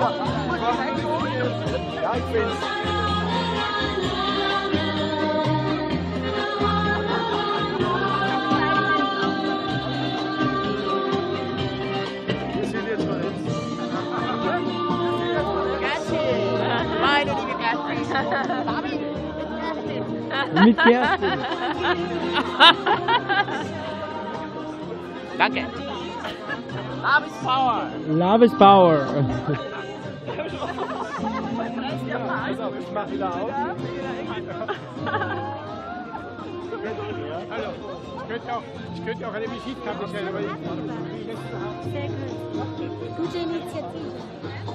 Ja, ich bin's. Wir sind jetzt verletzt. Meine liebe Kerstin. Mit Kerstin. Danke. Love is power. Love is power. Ich mach wieder auf. Hallo. Ich könnte auch eine Visitkarte stellen, aber ich Sehr gut. Gute Initiative.